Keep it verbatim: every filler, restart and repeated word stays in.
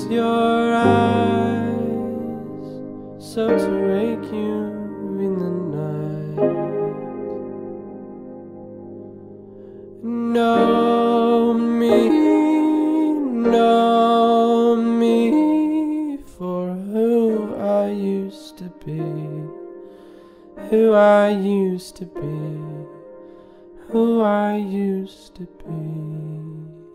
your eyes, so to wake you in the night. Know me, know me for who I used to be, who I used to be, who I used to be.